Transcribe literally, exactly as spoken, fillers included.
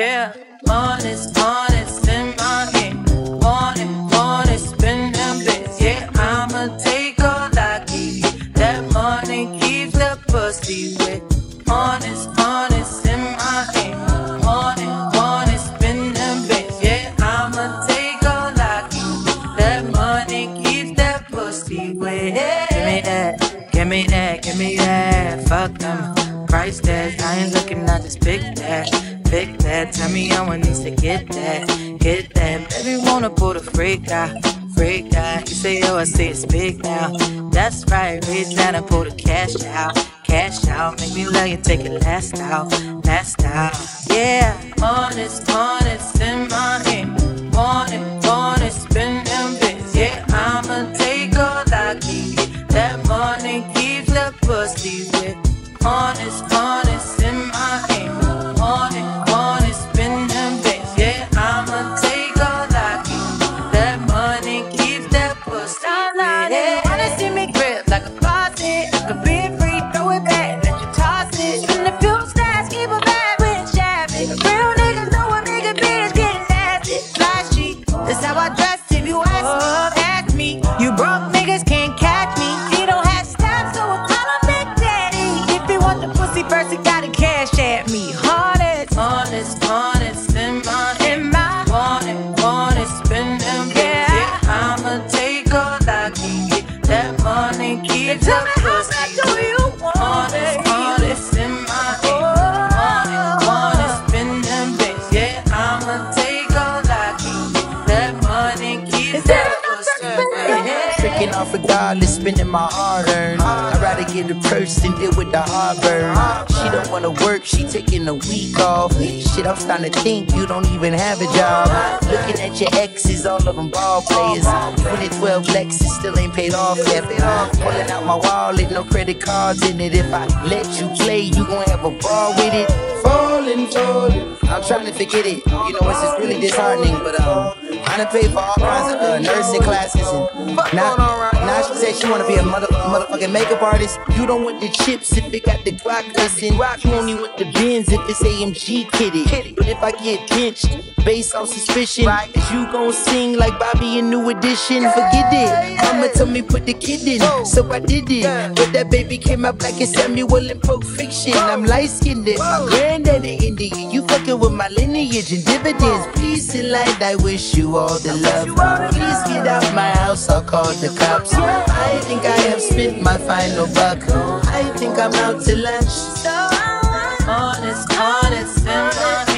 Yeah, honest, honest in my hand. Want it, want it, spend them bits. Yeah, I'ma take all I get. That money keeps the pussy wet. Honest, honest in my hand. Want it, want it, spend them bits. Yeah, I'ma take all I get. That money keeps that pussy wet. Give me that, give me that, give me that. Fuck them price tags. I ain't looking, I just pick that. Pick that, tell me how I needs to get that, get that. Baby wanna pull the freak out, freak out. You say, oh, I say it's big now. That's right, reach down and pull the cash out, cash out. Make me love you, take it last out, last out. Yeah, honest, honest in my hand. Want it, want it, spend them bits. Yeah, I'ma take all I can get. That money keeps the pussy wet. Honest, honest in my hand. Want it, want it, spend them bits. Yeah, I'ma take all I can. That money keeps that pussy wet. Yeah. Wanna see me grip like a faucet. Could be free, throw it back, let you toss it. Spin a few stacks, keep a bad with shabby. Real niggas know a nigga bitch getting nasty. Flashy, that's how I dress if you ask me. Ask me, you broke niggas can't catch me. He don't have stats, so I call him Big Daddy. If he want the pussy first, he gotta cash at me. Honest, honest, honest in my in my want it, want it, spend them bits. Yeah, I'ma take all I can get. That money keeps tell the me how pussy much do you want honest, it? honest in my hand. Want it, want it, spend them bits. Yeah, I'ma take all I can get. That money keeps that pussy wet. Tricking off regardless, spending my hard earned. I'd rather get a purse than deal with the heartburn. She don't wanna work, she taking a week off. Shit, I'm starting to think you don't even have a job. Looking at your exes, all of them ball players. twenty twelve Lexus still ain't paid off yet. Pulling out my wallet, no credit cards in it. If I let you play, you gon' have a ball with it. Falling, falling, I'm trying to forget it. You know, it's just really disheartening, but um, I done paid for all kinds of uh, nursing classes. And now, now she said she wanna be a mother, motherfucking makeup artist. You don't want the chips if it got the Glock missing. You only want the Benz if it's A M G kitty. But if I get pinched based on suspicion, is you gon' sing like Bobby in New Edition? Forget it. Mama told me put the kid in, so I did it. But that baby came out black as Samuel in Pulp Fiction. I'm light skinned, my granddaddy Indian. You fucking with my lineage and dividends. Peace and light, I wish you all the love. Please get out my house, I'll call the cops. I think I have spent my final buck. I think I'm out to lunch. Honest, honest in my